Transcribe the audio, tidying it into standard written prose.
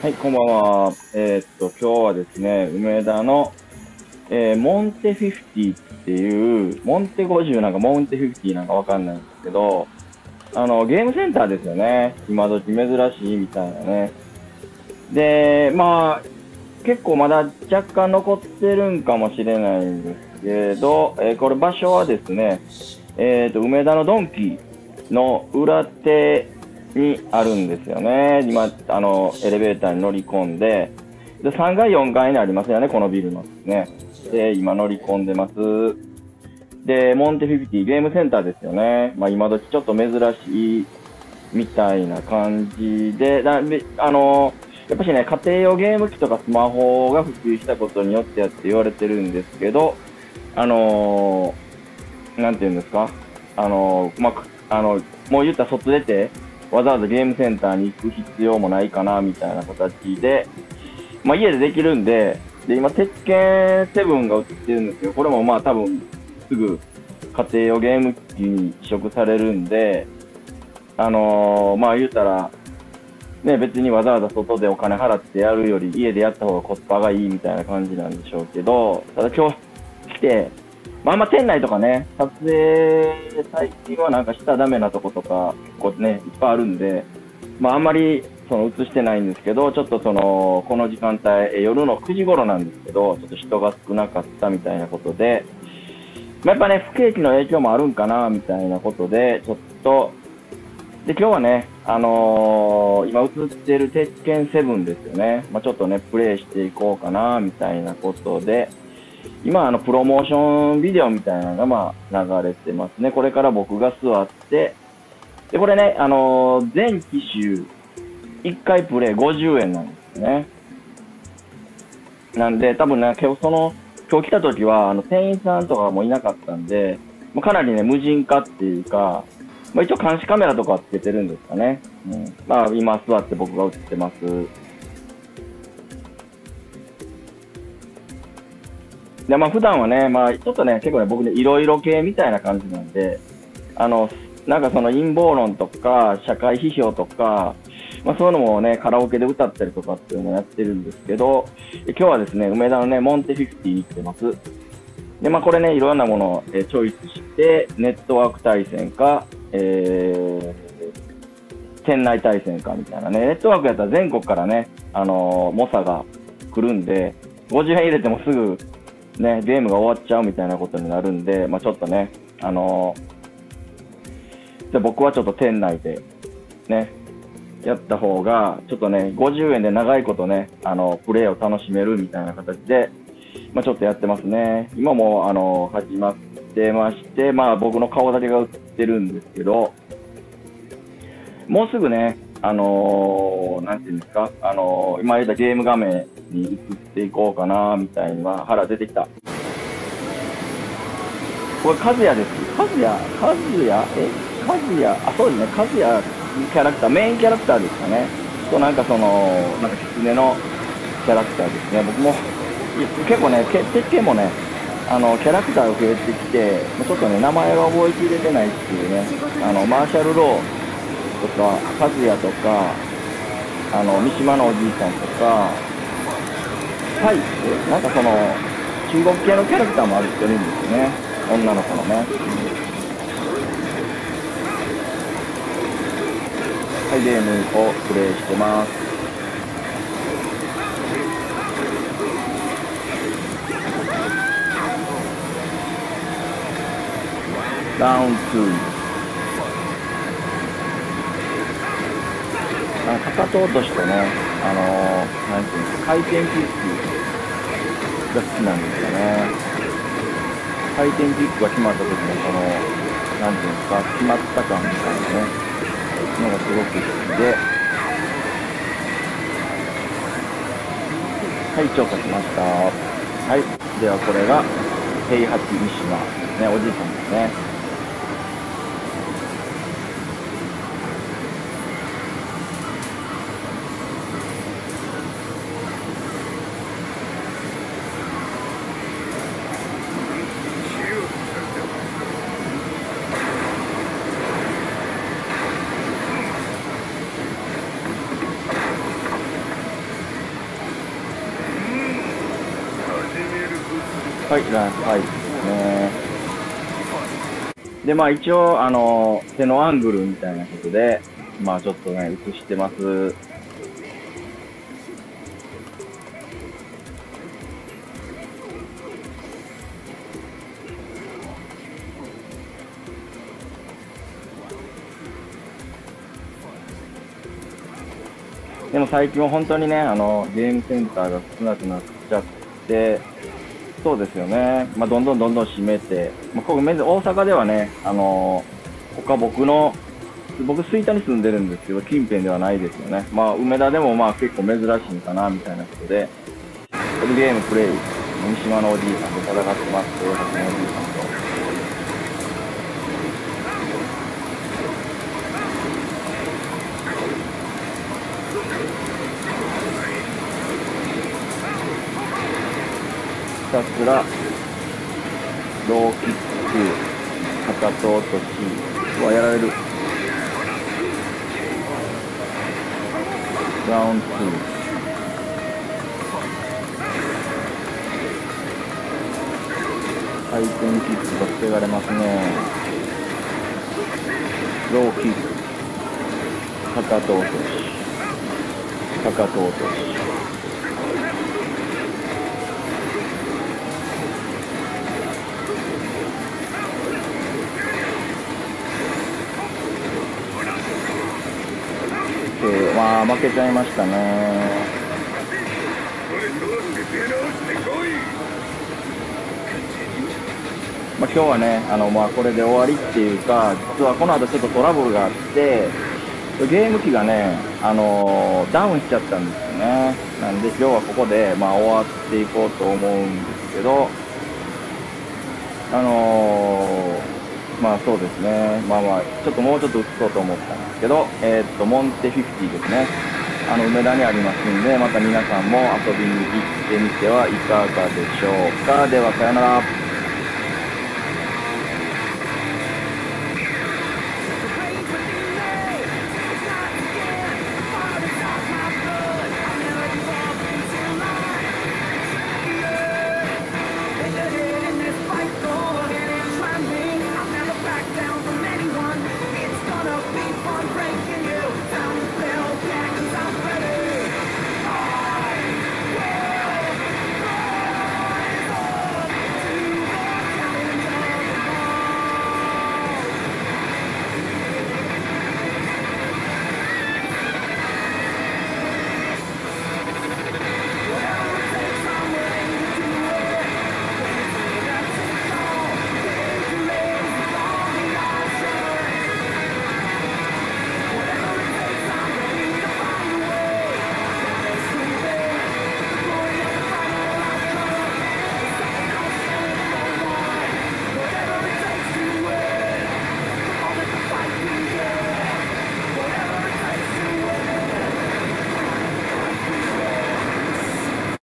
はい、こんばんは。今日はですね、梅田の、モンテ50っていう、モンテ50なんかモンテ50なんかわかんないんですけど、ゲームセンターですよね。今時珍しいみたいなね。で、まあ、結構まだ若干残ってるんかもしれないんですけど、これ場所はですね、梅田のドンキの裏手にあるんですよね。今、エレベーターに乗り込んで、3階、4階にありますよね、このビルのですね。で、今乗り込んでます。で、モンテフィフティゲームセンターですよね。まあ、今時ちょっと珍しいみたいな感じで、やっぱしね、家庭用ゲーム機とかスマホが普及したことによってやって言われてるんですけど、なんていうんですか、もう言ったら外出て、わざわざゲームセンターに行く必要もないかな、みたいな形で、まあ家でできるんで、で、今、鉄拳セブンが映ってるんですけど、これもまあ多分、すぐ家庭用ゲーム機に移植されるんで、まあ言うたら、ね、別にわざわざ外でお金払ってやるより家でやった方がコスパがいいみたいな感じなんでしょうけど、ただ今日来て、まあ、あんま店内とかね、撮影、最近はなんかしたらダメなとことか、結構ね、いっぱいあるんで、まああんまり映してないんですけど、ちょっとこの時間帯、夜の9時頃なんですけど、ちょっと人が少なかったみたいなことで、まあ、やっぱね、不景気の影響もあるんかな、みたいなことで、ちょっと、で、今日はね、今映ってる鉄拳セブンですよね。まあ、ちょっとね、プレイしていこうかな、みたいなことで、今、プロモーションビデオみたいなのが、まあ、流れてますね。これから僕が座って、で、これね、全機種、1回プレイ50円なんですよね。なんで、多分ね、今日来た時は、店員さんとかもいなかったんで、まあ、かなりね、無人化っていうか、まあ、一応監視カメラとかはつけてるんですかね。うん。まあ、今座って僕が映ってます。で、まあ、普段はね、まあ、ちょっとね、結構ね、僕ね、いろいろ系みたいな感じなんで、あの、なんかその陰謀論とか、社会批評とか、まあそういうのもね、カラオケで歌ったりとかっていうのをやってるんですけど、今日はですね、梅田のね、モンテ50に来てます。で、まあこれね、いろんなものをチョイスして、ネットワーク対戦か、店内対戦かみたいなね、ネットワークやったら全国からね、猛者が来るんで、50円入れてもすぐね、ゲームが終わっちゃうみたいなことになるんで、まあちょっとね、で僕はちょっと店内でね、やった方が、ちょっとね、50円で長いことね、プレイを楽しめるみたいな形で、まあちょっとやってますね。今も、始まってまして、まあ僕の顔だけが映ってるんですけど、もうすぐね、なんていうんですか、今言ったゲーム画面に移っていこうかな、みたいな、腹出てきた。これ、カズヤです。カズヤあ、そうですね、カズヤキャラクター、メインキャラクターですかね。と、なんかなんか狐のキャラクターですね。僕も、結構ね、鉄拳もね、キャラクターが増えてきて、ちょっとね、名前が覚えきれてないっていうね、マーシャル・ローとか、カズヤとか、三島のおじいさんとか、はい、なんか中国系のキャラクターもある人いるんですよね。女の子のね。はい、ゲームをプレイしてます。ダウン2。かかと落としとね、なんていうんですか、回転キックが好きなんですよね。回転キックが決まった時のなんていうんですか、決まった感みたいなね、のがすごく好きで、はい、調査しました。はい、ではこれが、平八三島ですね、おじいさんですね。 はい、ランス5ですね。で、まあ一応、手のアングルみたいなことで、まあちょっとね、映してます。でも最近は本当にね、ゲームセンターが少なくなっちゃって、そうですよね。まあ、どんどん閉めて、まあ、ここ、大阪ではね、僕、吹田に住んでるんですけど、近辺ではないですよね。まあ、梅田でもまあ結構珍しいんかな、みたいなことで、このゲームプレイ、三島のおじいさんと戦ってます、豊橋のおじいさんと。ひたすら、ローキック、かかと落とし、うわ、やられる。ラウンド2。回転キックが防がれますね。ローキック、かかと落とし、かかと落とし。まあ負けちゃいましたね。まあ、今日はね、まあ、これで終わりっていうか、実はこの後ちょっとトラブルがあって、ゲーム機がね、ダウンしちゃったんですよね。なんで今日はここで、まあ、終わっていこうと思うんですけど、まあそうですね。まあまあ、ちょっともうちょっと映そうと思ったんですけど、モンテ50ですね。梅田にありますんで、また皆さんも遊びに行ってみてはいかがでしょうか。では、さよなら。